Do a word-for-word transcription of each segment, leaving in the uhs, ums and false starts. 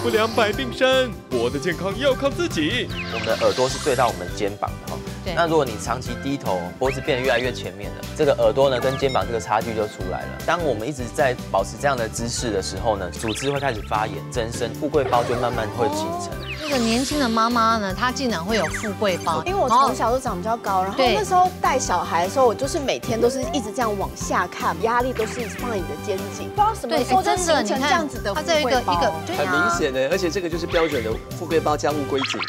不良百病生，脖子健康要靠自己。 我们的耳朵是对到我们肩膀的哈。那如果你长期低头，脖子变得越来越前面了，这个耳朵呢跟肩膀这个差距就出来了。当我们一直在保持这样的姿势的时候呢，组织会开始发炎增生，富贵包就慢慢会形成。 这个年轻的妈妈呢，她竟然会有富贵包， 因为我从小都长比较高，然后那时候带小孩的时候，我就是每天都是一直这样往下看，压力都是一直放在你的肩颈，不知道什么时候就形成这样子的富贵包， 很明显的，而且这个就是标准的富贵包加乌龟颈。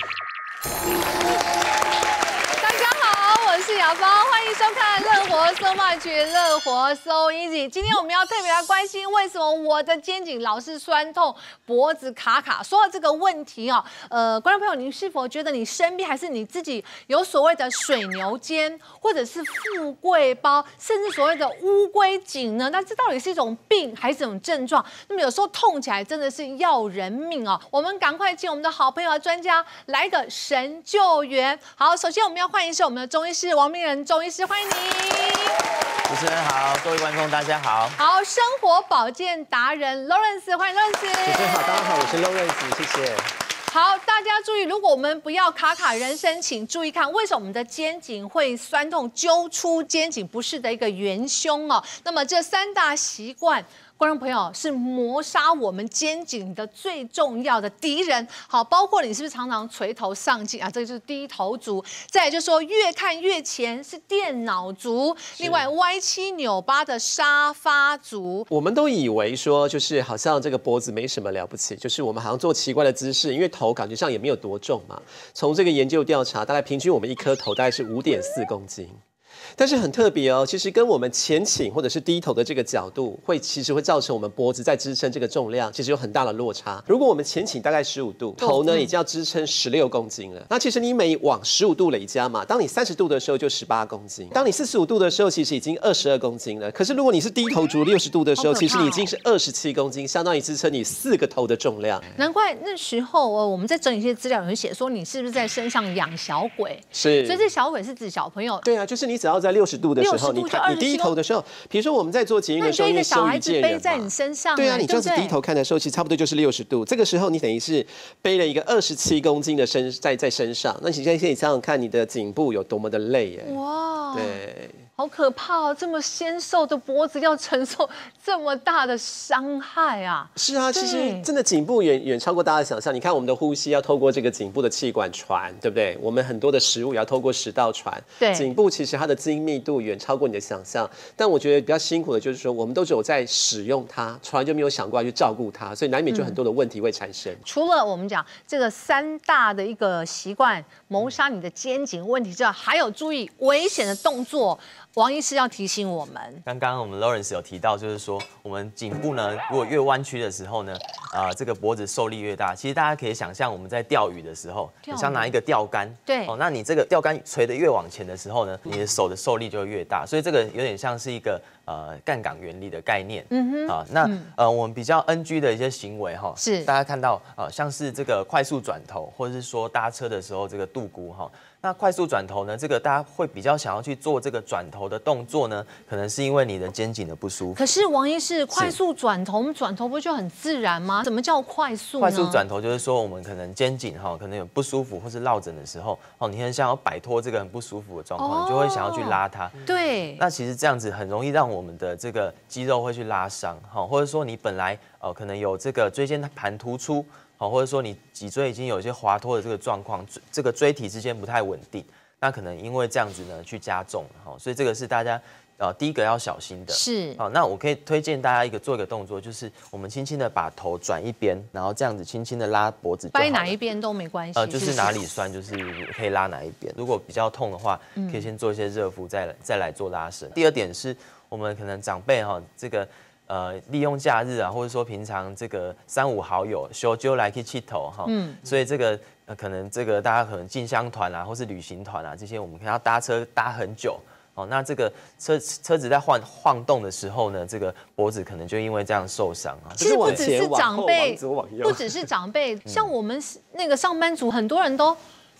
我是雅芳，欢迎收看《乐活搜麦曲》，乐活搜 easy。今天我们要特别来关心，为什么我的肩颈老是酸痛，脖子卡卡？说到这个问题哦，呃，观众朋友，您是否觉得你生病，还是你自己有所谓的水牛肩，或者是富贵包，甚至所谓的乌龟颈呢？那这到底是一种病，还是一种症状？那么有时候痛起来真的是要人命哦。我们赶快请我们的好朋友专家来个神救援。好，首先我们要欢迎是我们的中医师王明仁中医师，欢迎您。 主持人好，各位观众大家好。 好，生活保健达人 Lawrence， 欢迎 Lawrence。 主持人好，大家好，我是 Lawrence， 谢谢。 好，大家注意，如果我们不要卡卡人生，请注意看，为什么我们的肩颈会酸痛，揪出肩颈不适的一个元凶哦。那么这三大习惯，观众朋友是磨杀我们肩颈的最重要的敌人。好，包括你是不是常常垂头丧气啊？这个就是低头族。再来就是说越看越前是电脑族，另外歪七扭八的沙发族。 我们都以为说就是好像这个脖子没什么了不起，就是我们好像做奇怪的姿势，因为头感觉上也没有多重嘛。从这个研究调查，大概平均我们一颗头大概是五点四公斤。但是很特别哦，其实跟我们前倾或者是低头的这个角度，会其实会造成我们脖子在支撑这个重量，其实有很大的落差。如果我们前倾大概十五度，头呢已经要支撑十六公斤了。那其实你每往十五度累加嘛，当你三十度的时候就十八公斤，当你四十五度的时候，其实已经二十二公斤了。可是如果你是低头族六十度的时候，其实你已经是二十七公斤，相当于支撑你四个头的重量。 难怪那时候哦，我们在整理一些资料，有人写说你是不是在身上养小鬼？ 是， 所以这小鬼是指小朋友。 对啊，就是你只要在六十度的时候，你看你低头的时候，比如说我们在做捷运的时候，因为羞于见人嘛， 背在你身上， 对啊，你这样子低头看的时候，其实差不多就是六十度。这个时候你等于是背了一个二十七公斤的身在在身上，那你现在可以想想看，你的颈部有多么的累耶！哇，对。 好可怕哦！这么纤瘦的脖子要承受这么大的伤害啊！ 是啊，其实真的颈部远远超过大家的想象。你看我们的呼吸要透过这个颈部的气管传，对不对？我们很多的食物也要透过食道传。 对， 颈部其实它的精密度远超过你的想象。但我觉得比较辛苦的就是说，我们都只有在使用它，从来就没有想过要去照顾它，所以难免就很多的问题会产生。嗯、 除了我们讲这个三大的一个习惯谋杀你的肩颈问题之外，还有注意危险的动作。王医师要提醒我们， 刚刚我们 Lawrence 有提到，就是说我们颈部呢，如果越弯曲的时候呢，啊、呃，这个脖子受力越大。其实大家可以想象，我们在钓鱼的时候，你像拿一个钓竿， 对， 哦，那你这个钓竿垂得越往前的时候呢，你的手的受力就会越大。所以这个有点像是一个呃杠杆原理的概念。嗯哼，啊，那、嗯、呃我们比较 N G 的一些行为哈， 是大家看到啊、呃，像是这个快速转头，或者是说搭车的时候这个度估哈。那快速转头呢？这个大家会比较想要去做这个转头的动作呢，可能是因为你的肩颈的不舒服。 可是王医师，快速转头，我们转头不就很自然吗？什么叫快速呢？ 快速转头就是说，我们可能肩颈哈，可能有不舒服或是落枕的时候，哦，你很想要摆脱这个很不舒服的状况，哦、你就会想要去拉它。 对。 那其实这样子很容易让我们的这个肌肉会去拉伤，哈，或者说你本来呃可能有这个椎间盘突出。好，或者说你脊椎已经有一些滑脱的这个状况，这个椎体之间不太稳定，那可能因为这样子呢去加重，好，所以这个是大家呃第一个要小心的。 是， 好，那我可以推荐大家一个做一个动作，就是我们轻轻的把头转一边，然后这样子轻轻的拉脖子就好了， 掰哪一边都没关系。 呃，就是哪里酸就是可以拉哪一边，如果比较痛的话，可以先做一些热敷，再来再来做拉伸。第二点是我们可能长辈哈这个。呃，利用假日啊，或者说平常这个三五好友休就来去气头哈，嗯，所以这个、呃、可能这个大家可能进香团啊，或是旅行团啊，这些我们可能要搭车搭很久，哦，那这个车车子在晃晃动的时候呢，这个脖子可能就因为这样受伤啊。 其实不只是长辈，不只是长辈，像我们那个上班族，很多人都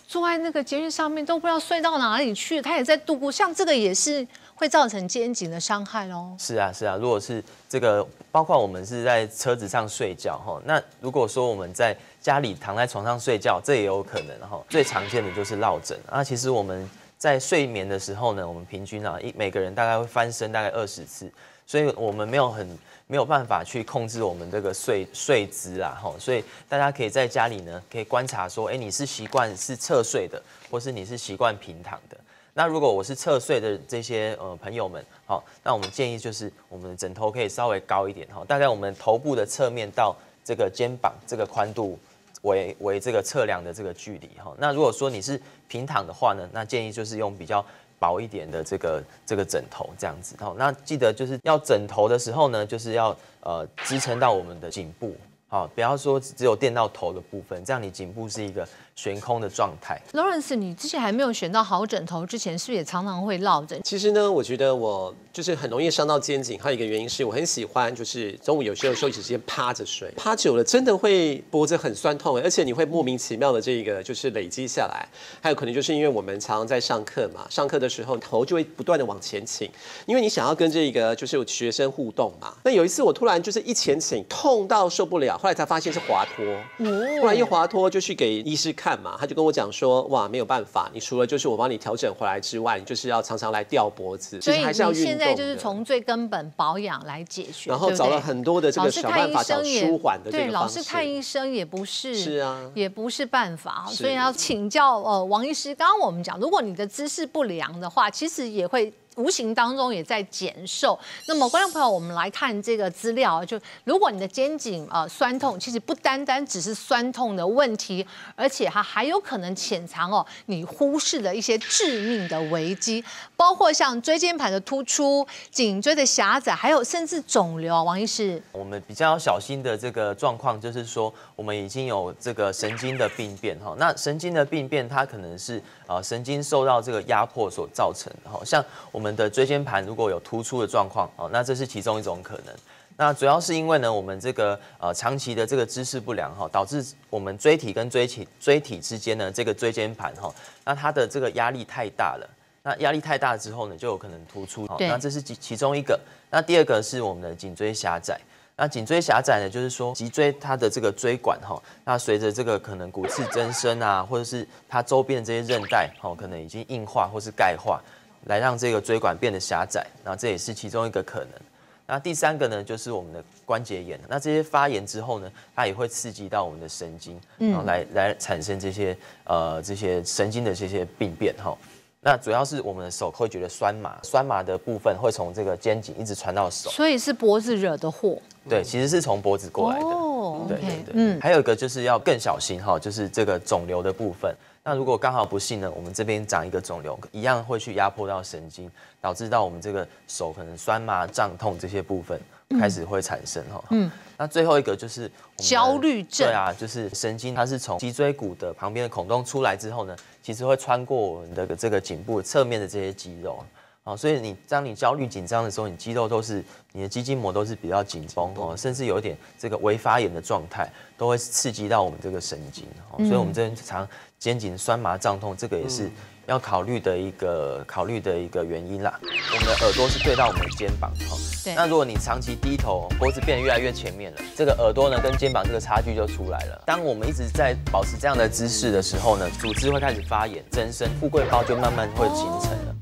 坐在那个捷运上面都不知道睡到哪里去，他也在度过，像这个也是会造成肩颈的伤害喽。 是啊，是啊，如果是这个，包括我们是在车子上睡觉哈，那如果说我们在家里躺在床上睡觉，这也有可能哈。最常见的就是落枕啊，其实我们在睡眠的时候呢，我们平均啊，一每个人大概会翻身大概二十次，所以我们没有很没有办法去控制我们这个睡睡姿啊，哈，所以大家可以在家里呢，可以观察说，哎，你是习惯是侧睡的，或是你是习惯平躺的。那如果我是侧睡的这些呃朋友们，好，那我们建议就是我们的枕头可以稍微高一点，哈，大概我们头部的侧面到这个肩膀这个宽度为为这个测量的这个距离，哈。那如果说你是平躺的话呢，那建议就是用比较薄一点的这个这个枕头这样子，好，那记得就是要枕头的时候呢，就是要呃支撑到我们的颈部，好，不要说只有垫到头的部分，这样你颈部是一个悬空的状态。 Lawrence， 你之前还没有选到好枕头之前，是不是也常常会落枕？ 其实呢，我觉得我就是很容易伤到肩颈，还有一个原因是我很喜欢，就是中午有时候休息时间趴着睡，趴久了真的会脖子很酸痛，而且你会莫名其妙的这个就是累积下来。还有可能就是因为我们常常在上课嘛，上课的时候头就会不断的往前倾，因为你想要跟这个就是有学生互动嘛。那有一次我突然就是一前倾，痛到受不了，后来才发现是滑脱，哦、后来一滑脱就去给医师看嘛，他就跟我讲说，哇，没有办法，你除了就是我帮你调整回来之外，你就是要常常来吊脖子， 所以还是要运动的。 现在就是从最根本保养来解决， 然后找了很多的这个小办法，找舒缓的这个方式。 对，老是看医生也不是， 是啊， 也不是办法，所以要请教呃王医师。刚刚我们讲，如果你的姿势不良的话，其实也会无形当中也在减瘦。那么观众朋友，我们来看这个资料，就如果你的肩颈呃酸痛，其实不单单只是酸痛的问题，而且它还有可能潜藏哦你忽视的一些致命的危机，包括像椎间盘的突出、颈椎的狭窄，还有甚至肿瘤。王医师， 我们比较小心的这个状况就是说，我们已经有这个神经的病变哈。那神经的病变，它可能是呃神经受到这个压迫所造成的哈，像我们。我们的椎间盘如果有突出的状况，哦，那这是其中一种可能。那主要是因为呢，我们这个呃长期的这个姿势不良哈，导致我们椎体跟椎体椎体之间呢，这个椎间盘哈，那它的这个压力太大了。那压力太大之后呢，就有可能突出。那这是其其中一个。那第二个是我们的颈椎狭窄。那颈椎狭窄呢，就是说脊椎它的这个椎管哈，那随着这个可能骨刺增生啊，或者是它周边这些韧带哈，可能已经硬化或是钙化。来让这个椎管变得狭窄，那这也是其中一个可能。那第三个呢，就是我们的关节炎。那这些发炎之后呢，它也会刺激到我们的神经，然后来来产生这些呃这些神经的这些病变哈。那主要是我们的手会觉得酸麻，酸麻的部分会从这个肩颈一直传到手， 所以是脖子惹的祸。 对，其实是从脖子过来的。 哦， 对对对，嗯。还有一个就是要更小心哈，就是这个肿瘤的部分。那如果刚好不幸呢，我们这边长一个肿瘤，一样会去压迫到神经，导致到我们这个手可能酸麻、胀痛这些部分开始会产生哈。嗯。那最后一个就是焦虑症。 对啊，就是神经它是从脊椎骨的旁边的孔洞出来之后呢，其实会穿过我们的这个颈部侧面的这些肌肉。哦，所以你当你焦虑紧张的时候，你肌肉都是你的肌筋膜都是比较紧绷哦，甚至有一点这个微发炎的状态，都会刺激到我们这个神经哦。所以我们这边常肩颈酸麻胀痛，这个也是要考虑的一个考虑的一个原因啦。我们的耳朵是对到我们的肩膀哈，对。那如果你长期低头，脖子变得越来越前面了，这个耳朵呢跟肩膀这个差距就出来了。当我们一直在保持这样的姿势的时候呢，组织会开始发炎增生，富贵包就慢慢会形成了。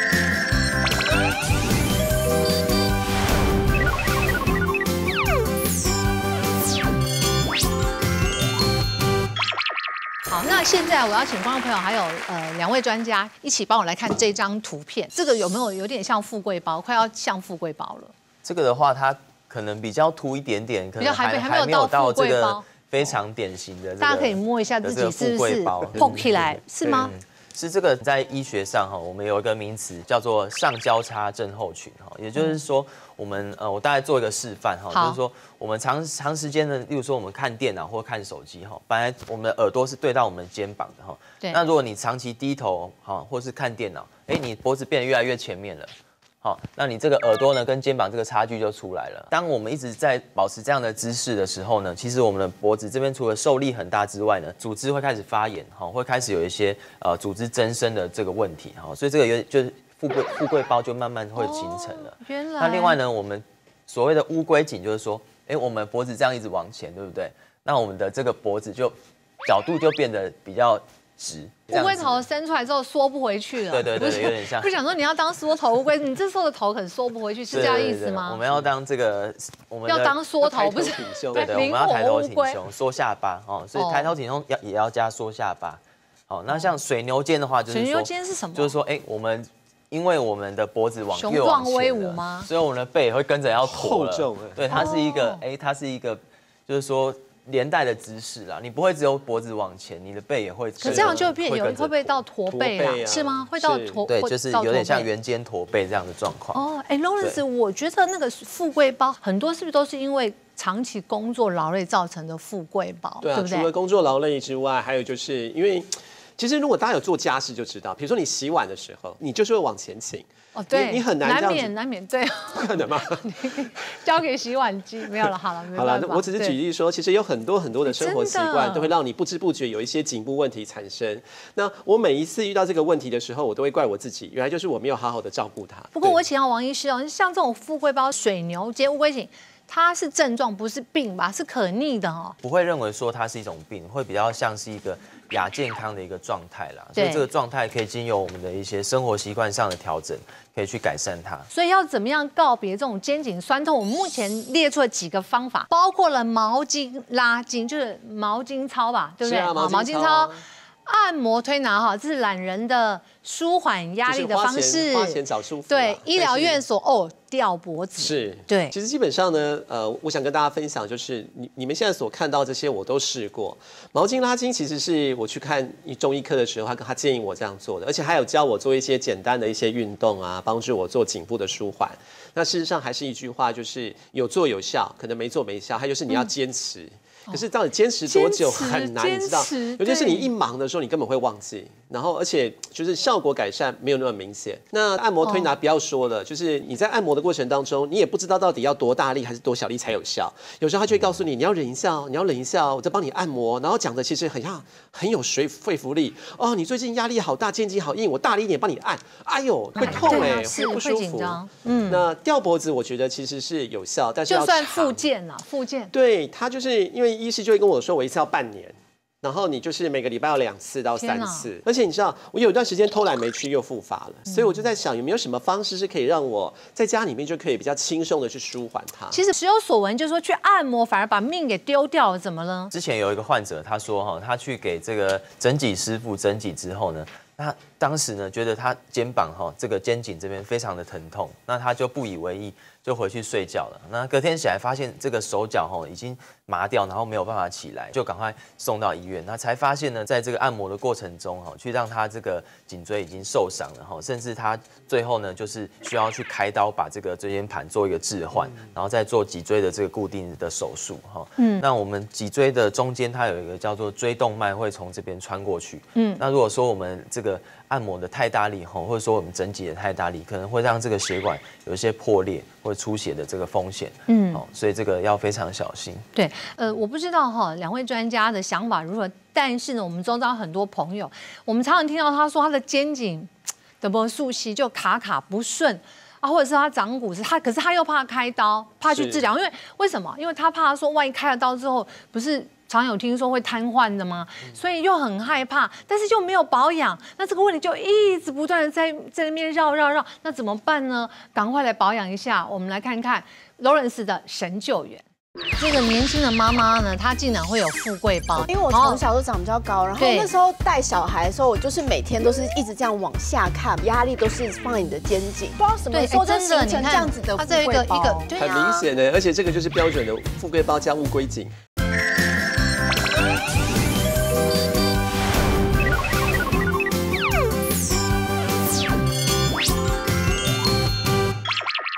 好，那现在我要请观众朋友还有呃两位专家一起帮我来看这张图片，这个有没有有点像富贵包，快要像富贵包了？ 这个的话，它可能比较凸一点点，可能还还没有到这个非常典型的。 大家可以摸一下自己是不是碰起来是吗？ 是这个在医学上哈，我们有一个名词叫做上交叉症候群哈，也就是说，我们呃，我大概做一个示范哈，就是说我们长长时间的，例如说我们看电脑或看手机哈，本来我们的耳朵是对到我们的肩膀的哈，那如果你长期低头哈，或是看电脑，哎，你脖子变得越来越前面了。 好，那你这个耳朵呢跟肩膀这个差距就出来了。当我们一直在保持这样的姿势的时候呢，其实我们的脖子这边除了受力很大之外呢，组织会开始发炎，好，会开始有一些呃组织增生的这个问题，好，所以这个有就是富贵富贵包就慢慢会形成了。 哦、原来。 那另外呢，我们所谓的乌龟颈就是说，哎，我们脖子这样一直往前，对不对？那我们的这个脖子就角度就变得比较直。 乌龟头伸出来之后缩不回去了。 对对对，有点像。 不想说你要当缩头乌龟，你这时候的头可能缩不回去，是这样意思吗？ 对对对，我们要当这个，我们要当缩头，不是？ 对对，我们要抬头挺胸，缩下巴哦，所以抬头挺胸要也要加缩下巴。好，那像水牛肩的话，就是说水牛肩是什么？ 就是说，哎，我们因为我们的脖子往雄越往壮威武吗？ 所以我们的背也会跟着要驼了。 厚重， 对，它是一个，哎，它是一个，就是说。连带的姿势啦，你不会只有脖子往前，你的背也会。 可这样就变有会不会到驼背啊？是吗？会到驼？ 对，就是有点像圆肩驼背这样的状况。 哦，哎 ，Lawrence，我觉得那个富贵包很多是不是都是因为长期工作劳累造成的富贵包？ 对啊，除了工作劳累之外，还有就是因为。其实，如果大家有做家事就知道，比如说你洗碗的时候，你就是会往前倾。 哦，对， 你, 你很难这样难免难免对， 不可能吗？ 交给洗碗机没有了，好了， 好了，我只是举例说，其实有很多很多的生活习惯都会让你不知不觉有一些颈部问题产生。那我每一次遇到这个问题的时候，我都会怪我自己，原来就是我没有好好的照顾它。 不过我请教王医师哦，像这种富贵包、水牛肩、乌龟颈。它是症状，不是病吧？是可逆的哦。 不会认为说它是一种病，会比较像是一个亚健康的一个状态啦。所以这个状态可以经由我们的一些生活习惯上的调整，可以去改善它。 所以要怎么样告别这种肩颈酸痛？我们目前列出了几个方法，包括了毛巾拉筋，就是毛巾操吧，对不对？ 是啊，毛巾操。按摩推拿哈，这是懒人的舒缓压力的方式。 花钱找舒服。 对，医疗院所哦，吊脖子。 是， 对。 其实基本上呢，呃，我想跟大家分享，就是你你们现在所看到这些，我都试过。毛巾拉筋其实是我去看中医科的时候，他他建议我这样做的，而且还有教我做一些简单的一些运动啊，帮助我做颈部的舒缓。那事实上还是一句话，就是有做有效，可能没做没效，还有就是你要坚持。嗯可是到底坚持多久很难，你知道？尤其是你一忙的时候，你根本会忘记。然后，而且就是效果改善没有那么明显。那按摩推拿不要说了，就是你在按摩的过程当中，你也不知道到底要多大力还是多小力才有效。有时候他就会告诉你，你要忍一下哦，你要忍一下哦，我在帮你按摩。然后讲的其实很像很有说服力哦。你最近压力好大，肩颈好硬，我大力一点帮你按。哎呦，会痛哎，会不舒服。嗯。那吊脖子，我觉得其实是有效，但是要就算复健啊，复健。 对，他就是因为医师就会跟我说，我一次要半年。然后你就是每个礼拜要两次到三次，而且你知道，我有一段时间偷懒没去又复发了，嗯、所以我就在想，有没有什么方式是可以让我在家里面就可以比较轻松的去舒缓它？ 其实时有所闻，就是说去按摩反而把命给丢掉了，怎么了？ 之前有一个患者，他说哈，他去给这个整脊师傅整脊之后呢，那当时呢觉得他肩膀哈这个肩颈这边非常的疼痛，那他就不以为意。就回去睡觉了。那隔天起来发现这个手脚吼已经麻掉，然后没有办法起来，就赶快送到医院。那才发现呢，在这个按摩的过程中哈，去让他这个颈椎已经受伤了哈，甚至他最后呢就是需要去开刀把这个椎间盘做一个置换，嗯、然后再做脊椎的这个固定的手术哈。嗯，那我们脊椎的中间它有一个叫做椎动脉会从这边穿过去。嗯，那如果说我们这个按摩的太大力哈，或者说我们整脊的太大力，可能会让这个血管有一些破裂或者出血的这个风险，嗯，哦，所以这个要非常小心。 对，呃，我不知道哈，两位专家的想法如何，但是呢，我们周遭很多朋友，我们常常听到他说他的肩颈的不溯溪就卡卡不顺啊，或者是他长骨刺，他可是他又怕开刀，怕去治疗，因为为什么？因为他怕说万一开了刀之后，不是常有听说会瘫痪的吗？所以又很害怕，但是又没有保养，那这个问题就一直不断的在在那边绕绕绕，那怎么办呢？赶快来保养一下。我们来看看 Lawrence 的神救援。这个年轻的妈妈呢，她竟然会有富贵包， 因为我从小都长比较高，然后那时候带小孩的时候，我就是每天都是一直这样往下看，压力都是放在你的肩颈，不知道什么时候就形成这样子的富贵包， 很明显的，而且这个就是标准的富贵包加乌龟颈。 好，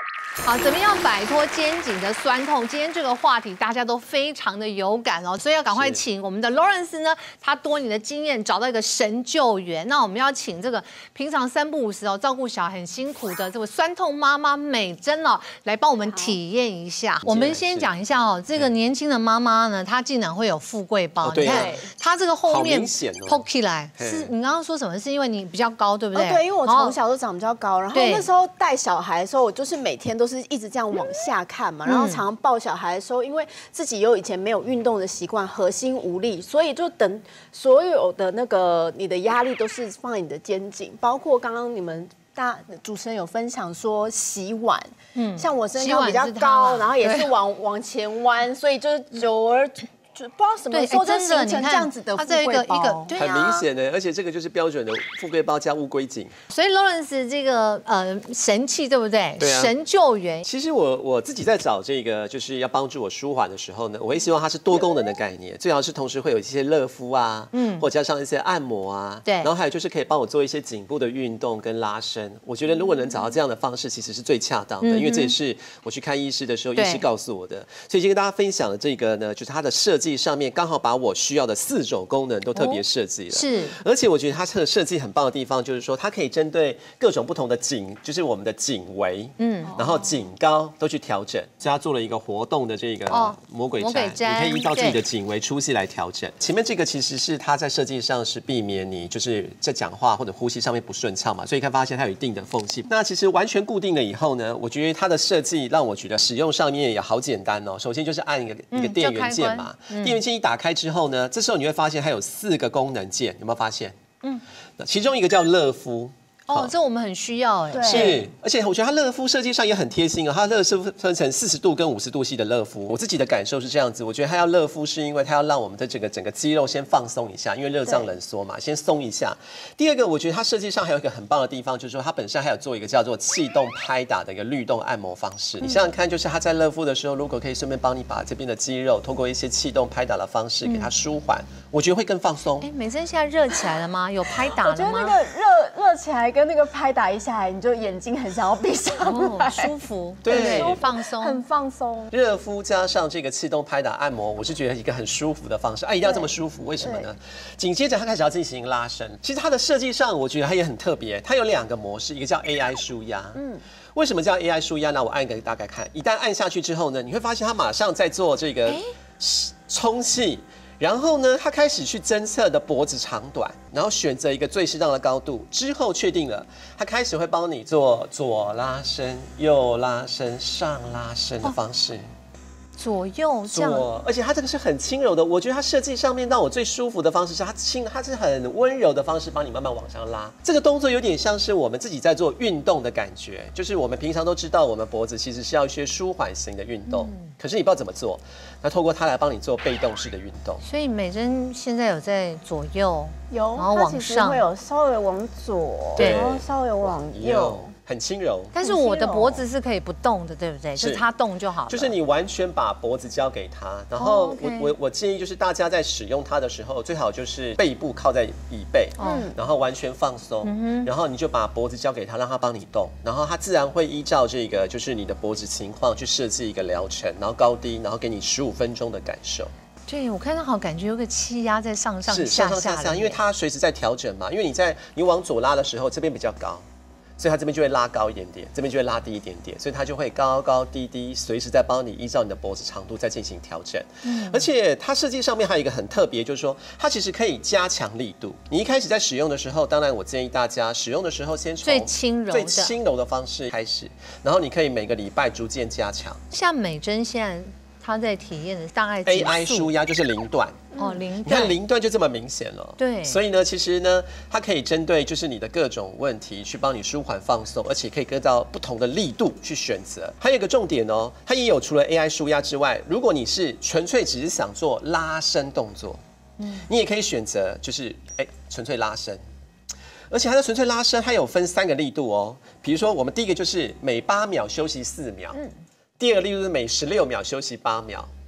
好，怎么样摆脱肩颈的酸痛？今天这个话题大家都非常的有感哦，所以要赶快请我们的 Lawrence 呢，他多年的经验找到一个神救援。那我们要请这个平常三不五时哦照顾小孩很辛苦的这个酸痛妈妈美珍哦，来帮我们体验一下。我们先讲一下哦，这个年轻的妈妈呢，她竟然会有富贵包， 哦、 你看她这个后面 poke 起来， 哦、 是你刚刚说什么？是因为你比较高，对不对？ 哦、对，因为我从小都长比较高，然后那时候带小孩的时候，我就是每天都是一直这样往下看嘛，然后常常抱小孩的时候，因为自己有以前没有运动的习惯，核心无力，所以就等所有的那个你的压力都是放在你的肩颈，包括刚刚你们大主持人有分享说洗碗，嗯，像我身高比较高，然后也是往往前弯，所以就是久而。不知道什么时候就形成这样子的富贵包， 很明显的，而且这个就是标准的富贵包加乌龟颈。 所以 Lawrence 这个呃神器对不对？ 对啊， 神救援。 其实我我自己在找这个就是要帮助我舒缓的时候呢，我会希望它是多功能的概念，最好是同时会有一些热敷啊，嗯，或加上一些按摩啊， 对， 然后还有就是可以帮我做一些颈部的运动跟拉伸。我觉得如果能找到这样的方式，其实是最恰当的，嗯、因为这也是我去看医师的时候，医师告诉我的。所以今天跟大家分享的这个呢，就是它的设计上面刚好把我需要的四种功能都特别设计了， 是， 而且我觉得它这个设计很棒的地方，就是说它可以针对各种不同的颈，就是我们的颈围，嗯，然后颈高都去调整，所以它做了一个活动的这个魔鬼毡，你可以依照自己的颈围粗细来调整。前面这个其实是它在设计上是避免你就是在讲话或者呼吸上面不顺畅嘛，所以可以发现它有一定的缝隙。那其实完全固定了以后呢，我觉得它的设计让我觉得使用上面也好简单哦。首先就是按一个一个电源键嘛，嗯、电源键一打开之后呢，这时候你会发现它有四个功能键，有没有发现？嗯，其中一个叫热敷。 哦，这我们很需要哎。 是，而且我觉得它热敷设计上也很贴心哦。它热敷分成四十度跟五十度系的热敷。我自己的感受是这样子，我觉得它要热敷是因为它要让我们的整个整个肌肉先放松一下，因为热胀冷缩嘛，先松一下。第二个，我觉得它设计上还有一个很棒的地方，就是说它本身还有做一个叫做气动拍打的一个律动按摩方式。嗯、你想想看，就是它在热敷的时候，如果可以顺便帮你把这边的肌肉通过一些气动拍打的方式给它舒缓，嗯、我觉得会更放松。 哎，美珍现在热起来了吗？有拍打了吗？ 我觉得那个热热起来跟那个拍打一下来，你就眼睛很想要闭上来， 哦、舒服， 对， 对，放松， 很放松。 热敷加上这个气动拍打按摩，我是觉得一个很舒服的方式。哎、啊，一定要这么舒服，为什么呢？紧接着它开始要进行拉伸。其实它的设计上，我觉得它也很特别，它有两个模式，一个叫 A I 舒压。嗯，为什么叫 A I 舒压呢？我按给大概看，一旦按下去之后呢，你会发现它马上在做这个充气。然后呢，他开始去侦测的脖子长短，然后选择一个最适当的高度，之后确定了，他开始会帮你做左拉伸、右拉伸、上拉伸的方式。哦左右这样， 而且它这个是很轻柔的，我觉得它设计上面让我最舒服的方式是它轻，它是很温柔的方式帮你慢慢往上拉。这个动作有点像是我们自己在做运动的感觉，就是我们平常都知道我们脖子其实是要一些舒缓型的运动，嗯、可是你不知道怎么做，那透过它来帮你做被动式的运动。 所以美珍现在有在左右， 有， 然后往上会有稍微往左， 对， 然后稍微往右。 很轻柔， 但是我的脖子是可以不动的，对不对？就是它动就好了。 就是你完全把脖子交给它，然后我、oh, okay. 我我建议就是大家在使用它的时候，最好就是背部靠在椅背，嗯，然后完全放松，嗯、然后你就把脖子交给它，让它帮你动，然后它自然会依照这个就是你的脖子情况去设计一个疗程，然后高低，然后给你十五分钟的感受。 对，我看到好感觉有个气压在上上下下， 是上上下下，因为它随时在调整嘛，因为你在你往左拉的时候，这边比较高。所以它这边就会拉高一点点，这边就会拉低一点点，所以它就会高高低低，随时在帮你依照你的脖子长度再进行调整。嗯，而且它设计上面还有一个很特别，就是说它其实可以加强力度。你一开始在使用的时候，当然我建议大家使用的时候先从最轻柔、 最轻柔的方式开始，然后你可以每个礼拜逐渐加强。 像美珍现在她在体验的大概 A I 舒压就是零段。 哦，零段， 你看零段就这么明显了。 对， 所以呢，其实呢，它可以针对就是你的各种问题去帮你舒缓放松，而且可以跟到不同的力度去选择。还有一个重点哦，它也有除了 A I 舒压之外，如果你是纯粹只是想做拉伸动作，嗯，你也可以选择就是哎纯粹拉伸。而且它的纯粹拉伸，它有分三个力度哦。比如说，我们第一个就是每八秒休息四秒，嗯，第二个力度是每十六秒休息八秒。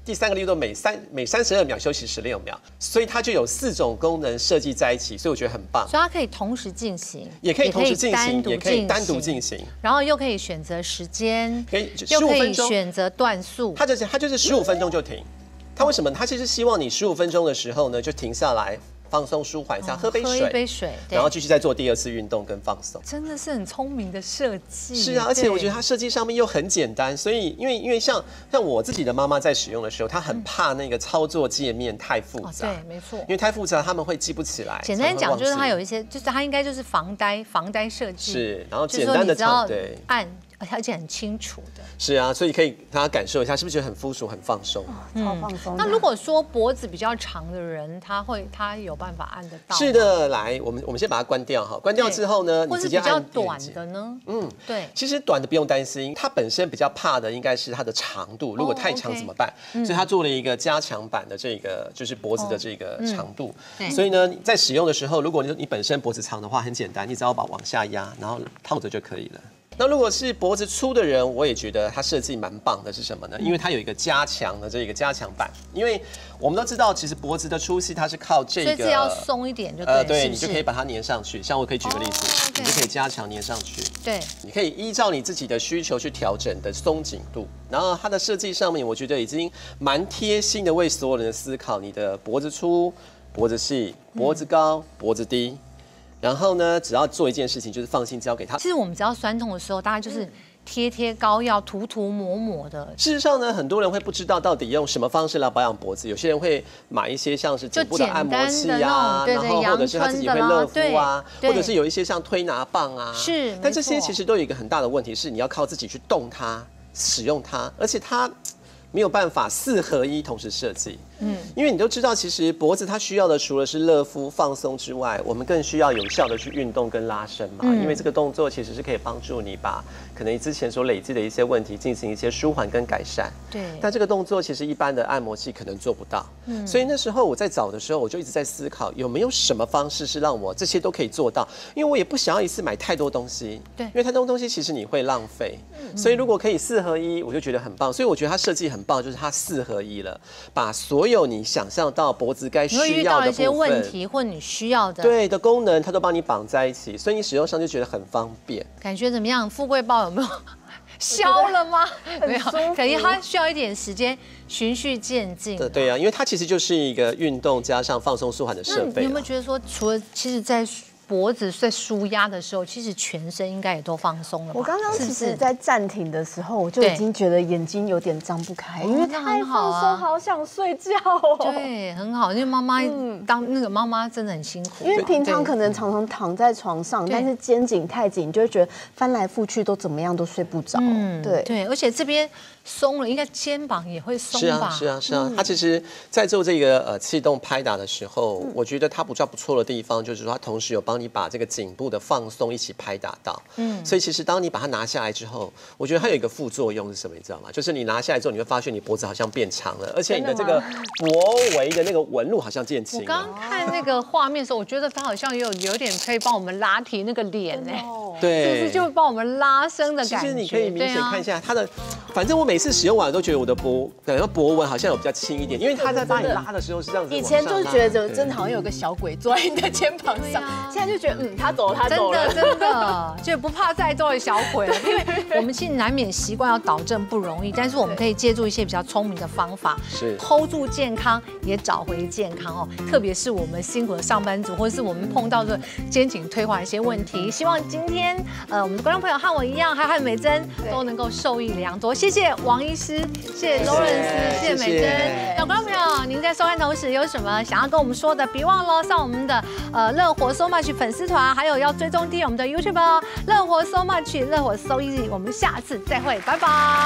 第三个力度每三每三十二秒休息十六秒，所以它就有四种功能设计在一起，所以我觉得很棒。 所以它可以同时进行， 也可以同时进行，也可以单独进进行， 然后又可以选择时间， 可以又可以十五分钟选择段数。 它就是它就是十五分钟就停。它为什么？它其实希望你十五分钟的时候呢就停下来。放松舒缓一下，喝杯水， 喝一杯水， 然后继续再做第二次运动跟放松。 真的是很聪明的设计。 是啊，而且我觉得它设计上面又很简单，所以因为因为像像我自己的妈妈在使用的时候，她很怕那个操作界面太复杂。 对，没错。 因为太复杂，他们会记不起来。 简单讲就是它有一些，就是它应该就是防呆防呆设计。 是，然后简单的操对按。而且很清楚的， 是啊，所以可以大家感受一下，是不是觉得很舒服、很放松？ 超放松。 那如果说脖子比较长的人，他会他有办法按得到？ 是的，来，我们我们先把它关掉哈。关掉之后呢，你直接按。 或是比较短的呢？嗯，对。 其实短的不用担心，它本身比较怕的应该是它的长度，如果太长怎么办？所以它做了一个加强版的这个，就是脖子的这个长度。所以呢，在使用的时候，如果你你本身脖子长的话，很简单，你只要把往下压，然后套着就可以了。那如果是脖子粗的人，我也觉得它设计蛮棒的，是什么呢？因为它有一个加强的这个加强版，因为我们都知道，其实脖子的粗细它是靠这个， 所以要松一点就对， 呃，对， 是你就可以把它粘上去。像我可以举个例子， oh, okay. 你就可以加强粘上去。 对， 你可以依照你自己的需求去调整的松紧度。然后它的设计上面，我觉得已经蛮贴心的，为所有人思考你的脖子粗、脖子细、脖子高、嗯、脖子低。然后呢，只要做一件事情，就是放心交给他。 其实我们只要酸痛的时候，大概就是贴贴膏药、涂涂抹抹的。 事实上呢，很多人会不知道到底用什么方式来保养脖子。有些人会买一些像是颈部的按摩器啊，然后或者是他自己会热敷啊，或者是有一些像推拿棒啊。 是， 但这些其实都有一个很大的问题，是你要靠自己去动它、使用它，而且它没有办法四合一同时设计。嗯，因为你都知道，其实脖子它需要的除了是热敷放松之外，我们更需要有效的去运动跟拉伸嘛。嗯、因为这个动作其实是可以帮助你把可能你之前所累积的一些问题进行一些舒缓跟改善。 对。 但这个动作其实一般的按摩器可能做不到。嗯。所以那时候我在找的时候，我就一直在思考有没有什么方式是让我这些都可以做到，因为我也不想要一次买太多东西。 对。 因为太多东西其实你会浪费。嗯。所以如果可以四合一，我就觉得很棒。所以我觉得它设计很棒，就是它四合一了，把所有你想象到脖子该需要的部分， 遇到一些问题或你需要的对的功能，它都帮你绑在一起，所以你使用上就觉得很方便。 感觉怎么样？富贵豹有没有消了吗？没有，可能它需要一点时间循序渐进。 对对啊，因为它其实就是一个运动加上放松舒缓的设备。 你有没有觉得说，除了其实，在脖子在舒压的时候，其实全身应该也都放松了吧？ 我刚刚其实，在暂停的时候，我就已经觉得眼睛有点张不开，因为太放松，好想睡觉哦。 对，很好，因为妈妈当那个妈妈真的很辛苦， 因为平常可能常常躺在床上，但是肩颈太紧，你就会觉得翻来覆去都怎么样都睡不着。嗯，对对，而且这边松了，应该肩膀也会松吧？ 是啊，是啊，是啊。它其实，在做这个呃气动拍打的时候，我觉得它比较不错的地方，就是说它同时有帮你把这个颈部的放松一起拍打到。嗯，所以其实当你把它拿下来之后，我觉得它有一个副作用是什么？你知道吗？就是你拿下来之后，你会发现你脖子好像变长了，而且你的这个脖围的那个纹路好像渐轻。 我刚刚看那个画面的时候，我觉得它好像有有点可以帮我们拉提那个脸呢。 对， 是不是就帮我们拉伸的感觉？ 其实你可以明显看一下它的，反正我每次使用完都觉得我的脖感觉脖纹好像有比较轻一点，因为它在帮你拉的时候是这样子。 以前就是觉得真的好像有个小鬼坐在你的肩膀上，现在就觉得嗯，他走了，他走了， 真的真的就不怕再多的小鬼了，因为我们其实难免习惯要导正不容易，但是我们可以借助一些比较聪明的方法， 是 hold 住健康，也找回健康哦。特别是我们辛苦的上班族，或者是我们碰到的肩颈退化一些问题，希望今天呃我们的观众朋友和我一样，还有和美珍都能够受益良多。谢谢王医师，谢谢 Lawrence， 谢谢美珍。那观众朋友，您在收看同时有什么想要跟我们说的，别忘了上我们的呃乐活 So Much 粉丝团，还有要追踪订阅我们的 YouTube 哦。乐活 So Much， 乐活 So Easy， 我们下次再会，拜拜。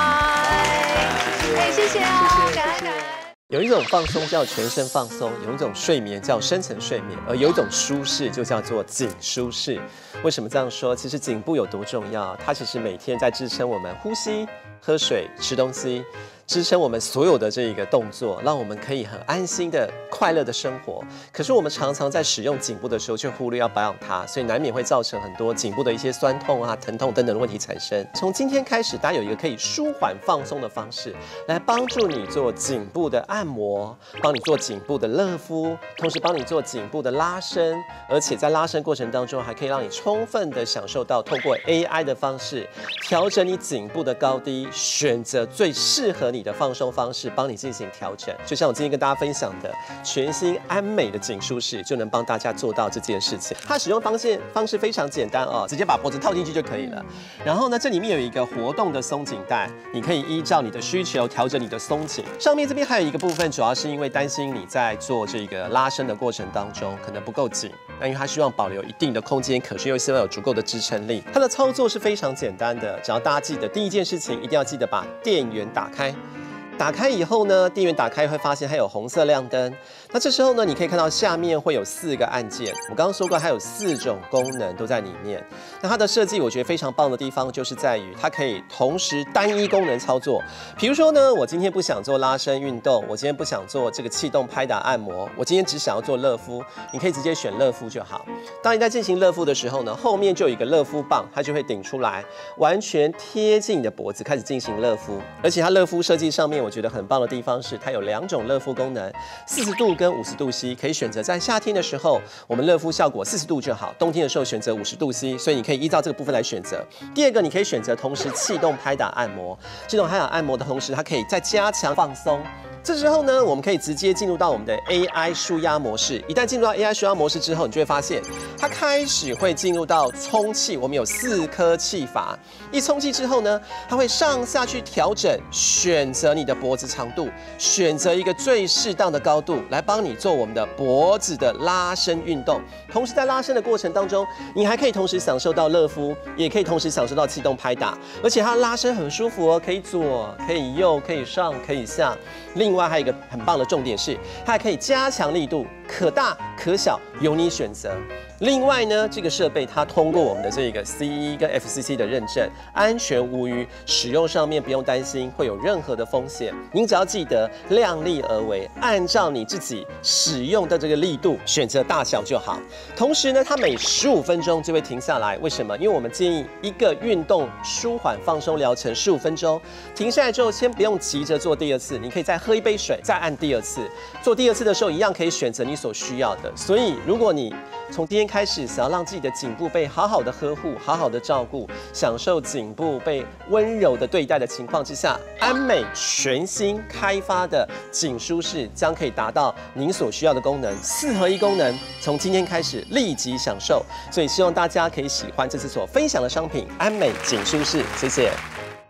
哎，谢谢哦，感恩感恩。 有一种放松叫全身放松，有一种睡眠叫深层睡眠，而有一种舒适就叫做颈舒适。为什么这样说？其实颈部有多重要？它其实每天在支撑我们呼吸、喝水、吃东西。 支撑我们所有的这个动作，让我们可以很安心的、快乐的生活。可是我们常常在使用颈部的时候，却忽略要保养它，所以难免会造成很多颈部的一些酸痛啊、疼痛等等的问题产生。从今天开始，大家有一个可以舒缓放松的方式，来帮助你做颈部的按摩，帮你做颈部的热敷，同时帮你做颈部的拉伸，而且在拉伸过程当中，还可以让你充分的享受到透过 A I 的方式调整你颈部的高低，选择最适合你的放松方式，帮你进行调整。就像我今天跟大家分享的，全新安美的颈舒适就能帮大家做到这件事情。它使用方式方式非常简单哦，直接把脖子套进去就可以了。然后呢，这里面有一个活动的松紧带，你可以依照你的需求调整你的松紧。上面这边还有一个部分，主要是因为担心你在做这个拉伸的过程当中可能不够紧，那因为它希望保留一定的空间可循，又希望有足够的支撑力。它的操作是非常简单的，只要大家记得第一件事情，一定要记得把电源打开。打开以后呢，电源打开会发现它有红色亮灯。那这时候呢，你可以看到下面会有四个按键。我刚刚说过，它有四种功能都在里面。那它的设计我觉得非常棒的地方，就是在于它可以同时单一功能操作。比如说呢，我今天不想做拉伸运动，我今天不想做这个气动拍打按摩，我今天只想要做热敷，你可以直接选热敷就好。当你在进行热敷的时候呢，后面就有一个热敷棒，它就会顶出来，完全贴近你的脖子开始进行热敷。而且它热敷设计上面，我觉得很棒的地方是，它有两种热敷功能，四十度跟五十度 C， 可以选择在夏天的时候，我们热敷效果四十度就好；冬天的时候选择五十度 C， 所以你可以依照这个部分来选择。第二个，你可以选择同时气动拍打按摩，这种拍打按摩的同时，它可以再加强放松。这时候呢，我们可以直接进入到我们的 A I 舒压模式。一旦进入到 A I 舒压模式之后，你就会发现它开始会进入到充气。我们有四颗气阀，一充气之后呢，它会上下去调整，选择你的脖子长度，选择一个最适当的高度，来帮你做我们的脖子的拉伸运动。同时在拉伸的过程当中，你还可以同时享受到热敷，也可以同时享受到气动拍打，而且它的拉伸很舒服哦，可以左，可以右，可以上，可以下。另外还有一个很棒的重点是，它还可以加强力度，可大可小，由你选择。另外呢，这个设备它通过我们的这个 C E 跟 F C C 的认证，安全无虞，使用上面不用担心会有任何的风险。您只要记得量力而为，按照你自己使用的这个力度选择大小就好。同时呢，它每十五分钟就会停下来。为什么？因为我们建议一个运动舒缓放松疗程十五分钟，停下来之后先不用急着做第二次，你可以再喝一杯水，再按第二次。做第二次的时候，一样可以选择你所需要的。所以，如果你从今天开始想要让自己的颈部被好好的呵护、好好的照顾，享受颈部被温柔的对待的情况之下，安美全新开发的颈舒适将可以达到您所需要的功能，四合一功能，从今天开始立即享受。所以希望大家可以喜欢这次所分享的商品安美颈舒适，谢谢。